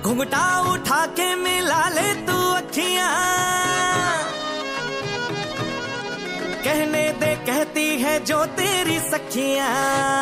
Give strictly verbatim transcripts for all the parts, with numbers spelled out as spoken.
घुंघटा उठा के मिला ले तू अखियां, कहने दे कहती है जो तेरी सखियां।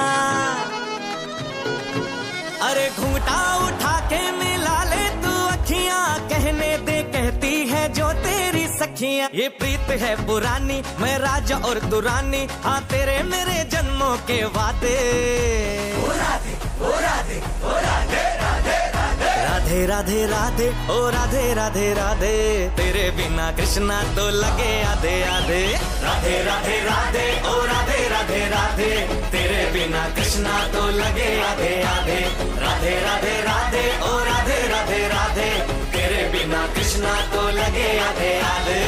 अरे घुंघटा उठा के मिला ले तू अखियां, कहने दे कहती है जो तेरी सखियां। ये प्रीत है पुरानी, मैं राजा और दुरानी, हाँ तेरे मेरे जन्मों के वादे। ओ राधे ओ राधे ओ राधे राधे राधे राधे राधे ओ राधे राधे राधे, तेरे बिना कृष्णा तो लगे आधे आधे। राधे राधे राधे ओ राधे राधे राधे, तेरे बिना कृष्णा तो लगे आधे आधे। राधे राधे राधे ओ राधे राधे राधे, तेरे बिना कृष्णा तो लगे आधे आधे।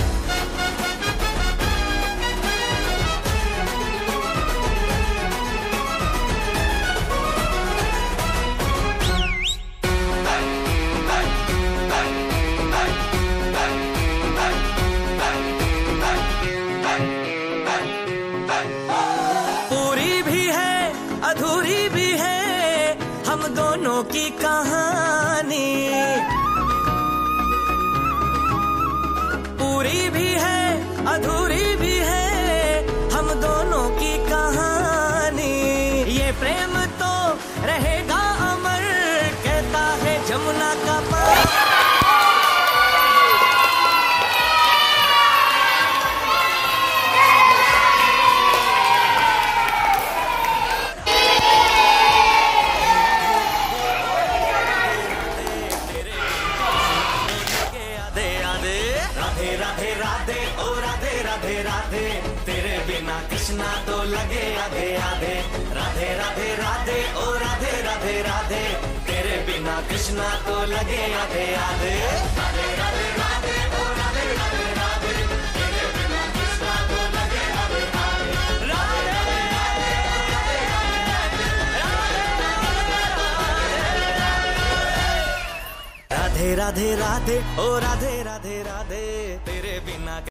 पूरी भी है अधूरी भी है हम दोनों की कहानी, पूरी भी है अधूरी भी है हम दोनों की कहानी। ये प्रेम तो रहेगा अमर, कहता है जमुना का पानी। राधे राधे राधे ओ राधे राधे राधे, तेरे बिना कृष्णा तो लगे आधे आधे। राधे राधे राधे ओ राधे राधे राधे, तेरे बिना कृष्णा तो लगे आधे आधे। राधे राधे राधे ओ राधे राधे राधे, तेरे बिना कृष्णा तो लगे आधे आधे। राधे राधे राधे ओ राधे राधे राधे, तेरे बिना